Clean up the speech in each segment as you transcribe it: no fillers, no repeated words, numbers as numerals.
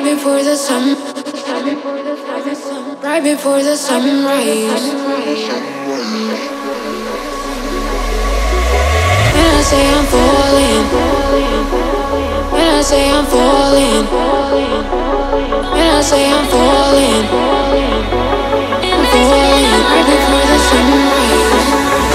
right before the sun, right before the sunrise. When I say I'm falling, when I say I'm falling, when I say I'm falling, I'm falling right before the sunrise.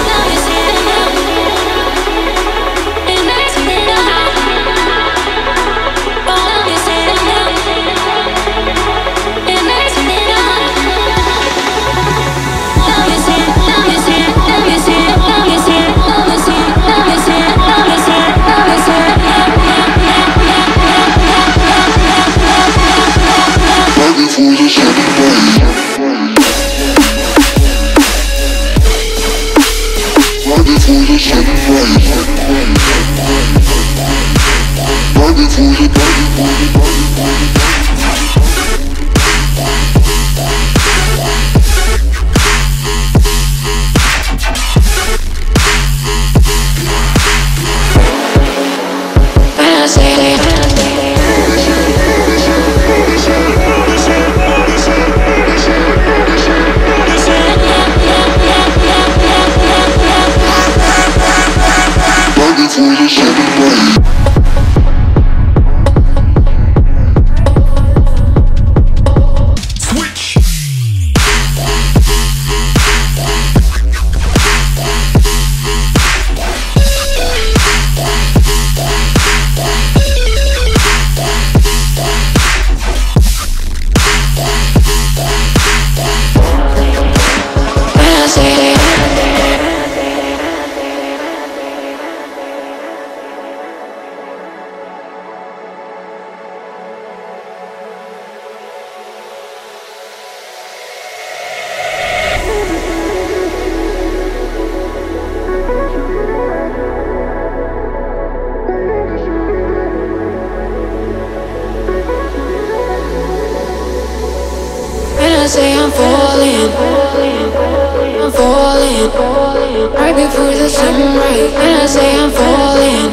Right before the sunrise. When I say I'm falling,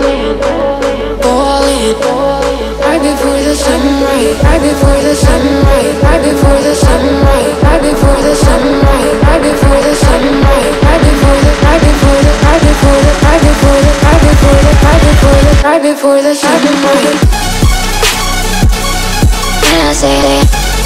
falling, right before the sunrise. Right before the sunrise. Right before the sunrise. Right before the sunrise. Right before the sunrise. Right before the, right before the, right before the, right before the, right before the, right before the, right before the sunrise. When I say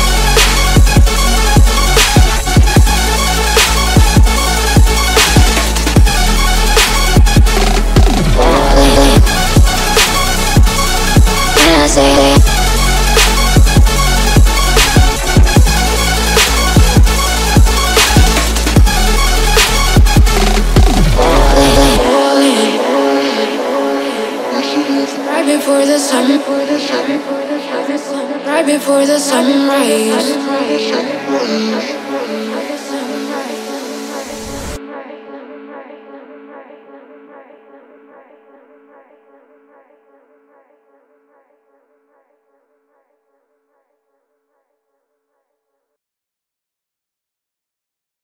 before the sun, right before the sunrise.